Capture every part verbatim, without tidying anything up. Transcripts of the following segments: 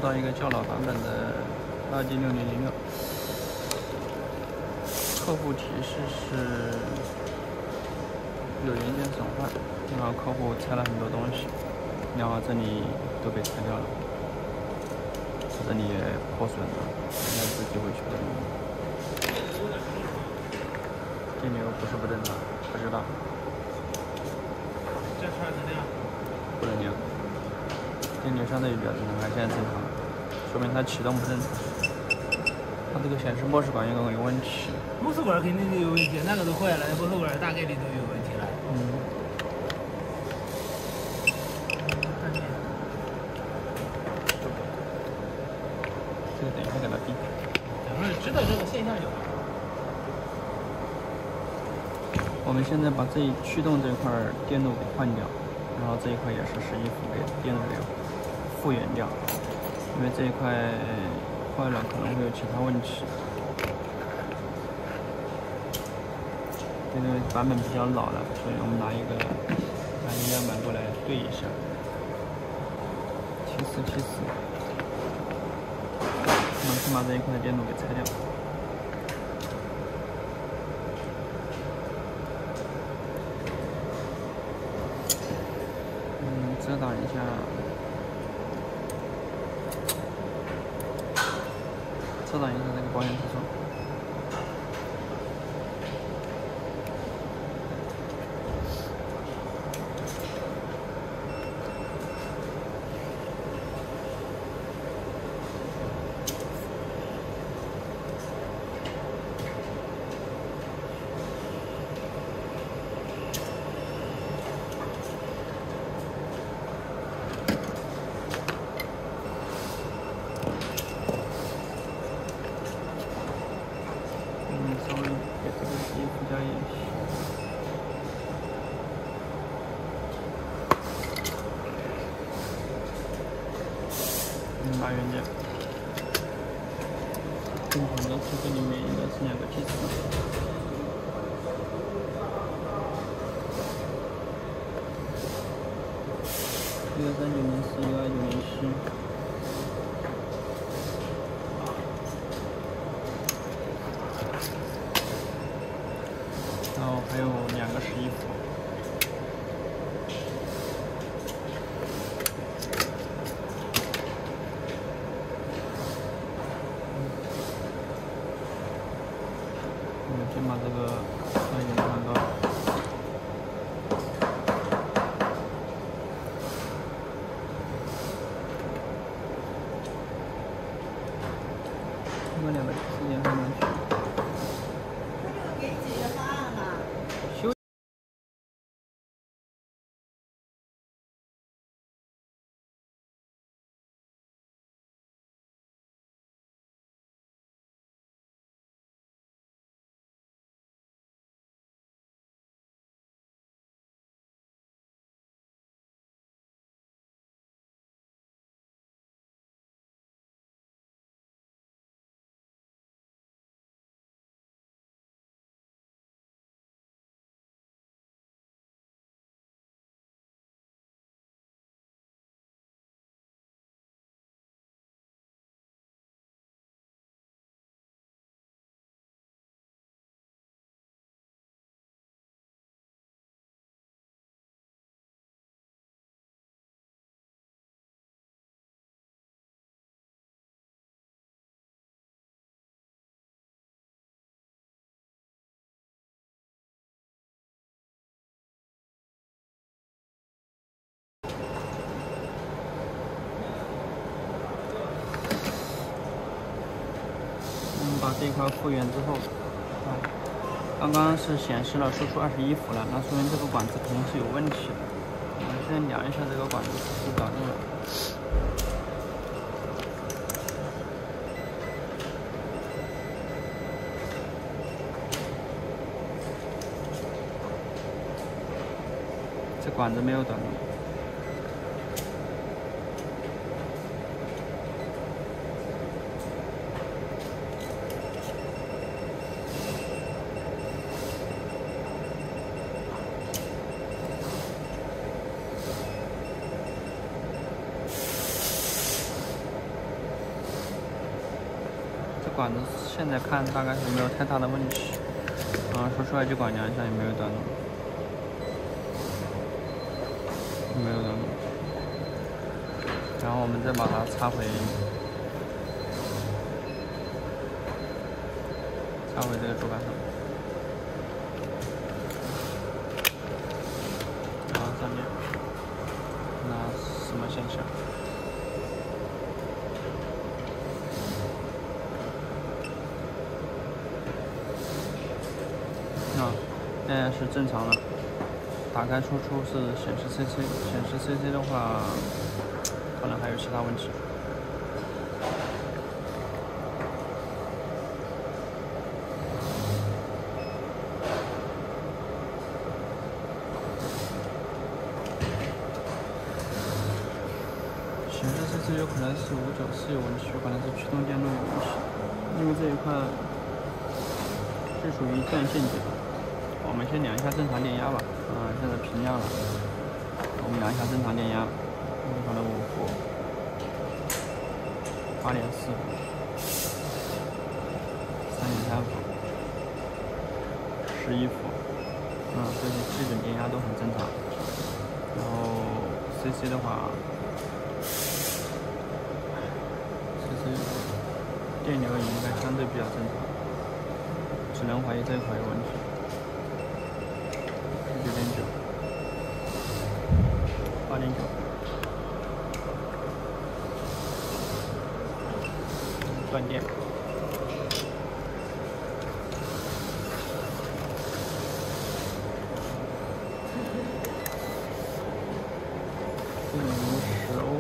到一个较老版本的 R D 六零零六，客户提示是有元件损坏，然后客户拆了很多东西，然后这里都被拆掉了，这里也破损了，应该自己维修的。电流不是不正常，不知道。 这串能亮？ 不能亮。电流相对于比较正常，还现在正常，说明它启动不正常。它这个显示模式管有有问题。 模式管肯定是有问题，那个都坏了，模式管大概率都有问题了。 嗯。这个等一下给它闭。 咱们知道这个现象就好。 我们现在把这一驱动这块电路给换掉，然后这一块也是十一伏给电路给复原掉，因为这一块坏了可能会有其他问题。这个版本比较老了，所以我们拿一个拿一个样板过来对一下，七四七四，我们先把这一块电路给拆掉。遮挡一下，遮挡一下这个保险丝窗。稍微给这个衣服加点洗。嗯，把原件。正常的这个里面应该是两个梯子。一个三九零四，一个二九零七。然后还有两个十一伏，我们先把这个上一点放高。把两个时间放上去。把这一块复原之后，啊，刚刚是显示了输出二十一伏了，那说明这个管子肯定是有问题的。我们先量一下这个管子是不是导入了。这管子没有导入。 管子现在看大概是没有太大的问题，啊，输出来就管量一下也没有短路，没有短路。然后我们再把它插回，插回这个主板上，然后上面那什么现象？啊，现在是正常的。打开输出是显示 C C， 显示 C C 的话，可能还有其他问题。显示 C C 有可能是五九四有问题，有可能是驱动电路有问题，因为这一块是属于断线阶段。我们先量一下正常电压吧，啊、嗯，现在平量了，我们量一下正常电压，正常的五伏，八点四伏，三点三伏，十一伏，嗯，这些基本电压都很正常。然后 C C 的话 ，C C 电流应该相对比较正常，只能怀疑这一块有问题。九点九，八点九，断电。四五十欧。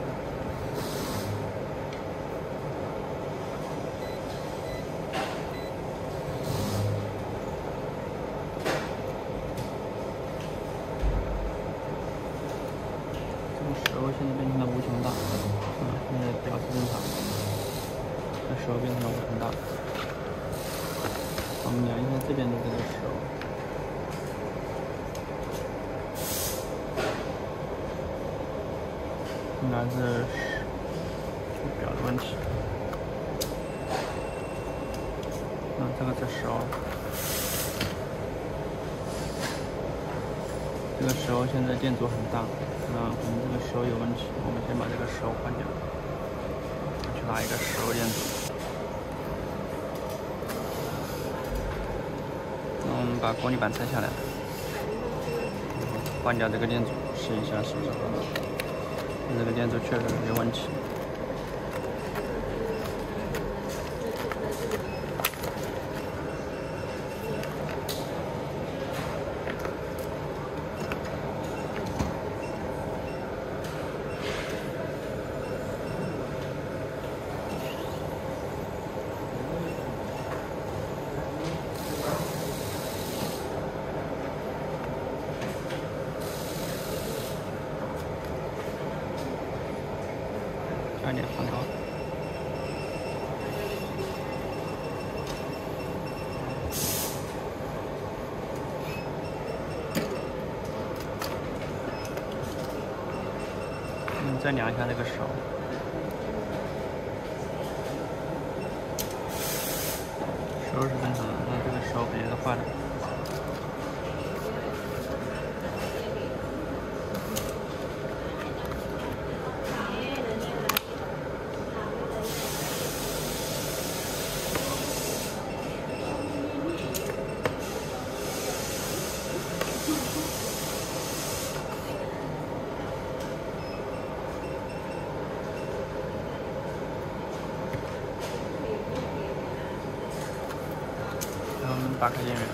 十欧现在变成了无穷大，啊，现在表示正常。这十欧变成了无穷大。我们量一下这边的这个十欧，应该是表的问题。那这个是十欧，这个十欧现在电阻很大。那可能这个十欧有问题，我们先把这个十欧换掉，去拿一个十欧电阻。那我们把过滤板拆下来，换掉这个电阻，试一下是不是好了。这个电阻确实有问题。加点放高。嗯，再量一下这个手。手是正常的，那这个手肯定是坏的。打开电源，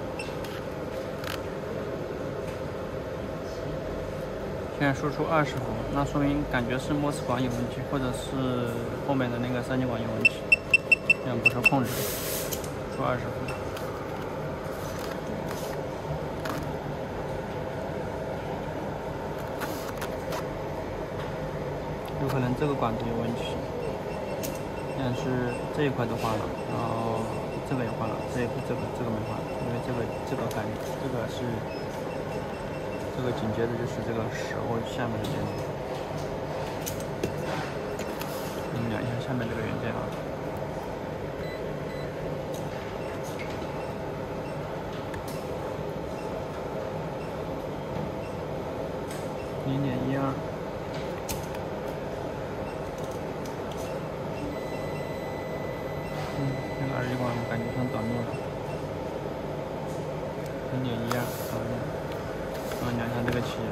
现在输出二十伏，那说明感觉是 M O S 管有问题，或者是后面的那个三极管有问题，这样不受控制。出二十伏，有可能这个管子有问题。现在是这一块都换了，然后。这个也换了，这个这个这个没换，因为这个这个感这个是这个紧接着就是这个十欧下面的电路。我们量一下下面这个元件啊， 零点一二。嗯，这个耳机管感觉像短路了。零点一二短路。然后量一下这个气。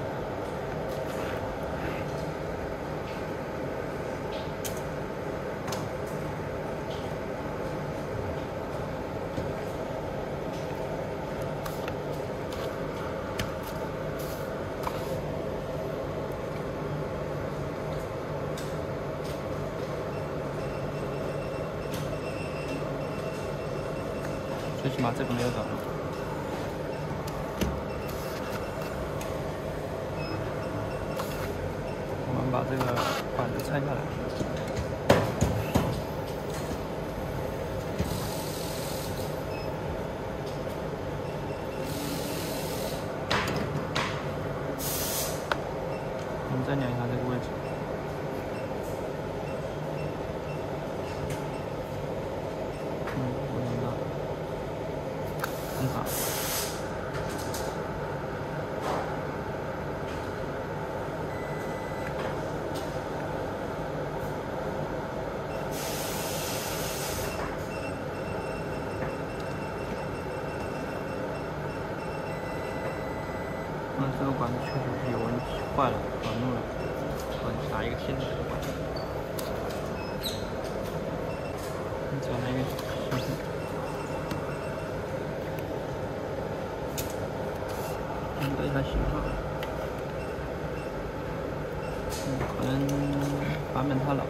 最起码这个没有短路。我们把这个板子拆下来。我们再量一下这个位置。 正常。嗯，这个管子确实是有问题，坏了，短路了。我拿一个新的这个管子。你找那个新的。 对一下型号，嗯，可能版本太老。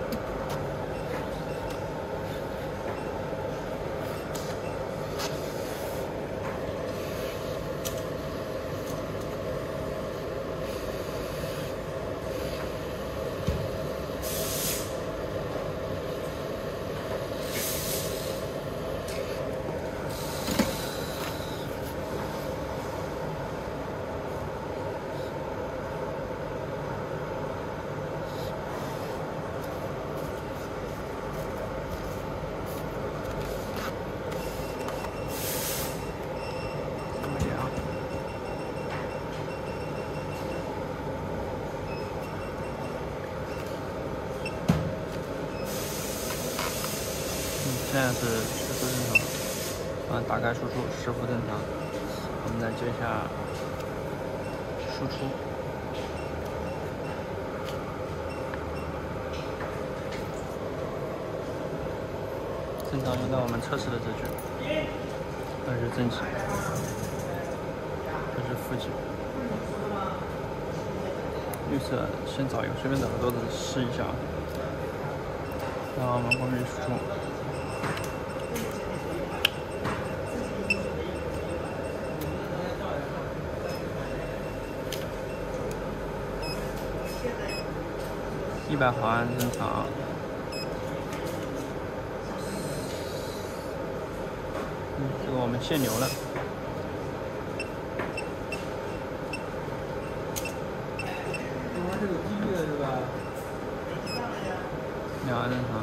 现在是时速正常，嗯，打开输出，时幅正常。我们再接一下输出，正常用到我们测试的这句，这是正极，这是负极。绿色先找一个，随便找个豆子试一下，然后我们后面输出。 一百毫安正常，嗯，这个我们限流了。这个机率是吧？两安正常，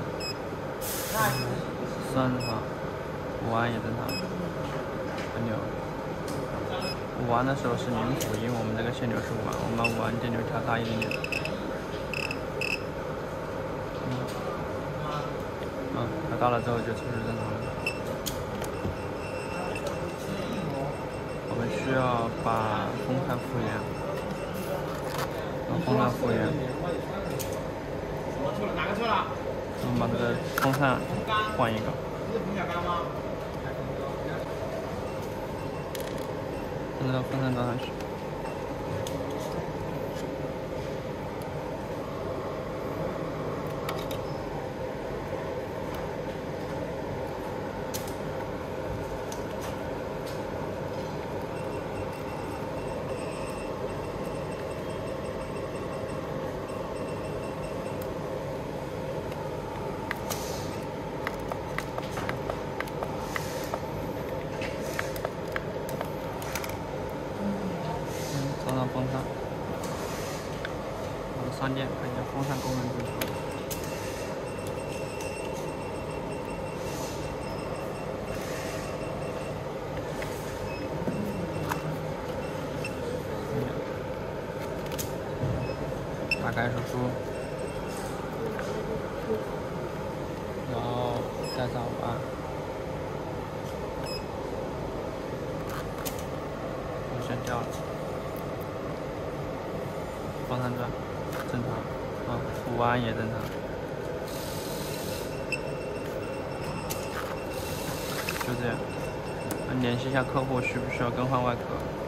四安正常，五安也正常，很牛。五安的时候是零伏，因为我们这个限流是五安，我们把五安电流调大一点点。 嗯，它到了之后就测试正常了。我们需要把风扇复原，把风扇复原。错了，哪个错了？我们把这个风扇换一个。是风扇杆吗？把这个风扇装上去。 风扇，我们上电看一下风扇功能正常。 开手术，然后戴上耳环，无线掉了，方向转，正常，啊，五弯也正常。就这样，联系一下客户需不需要更换外壳。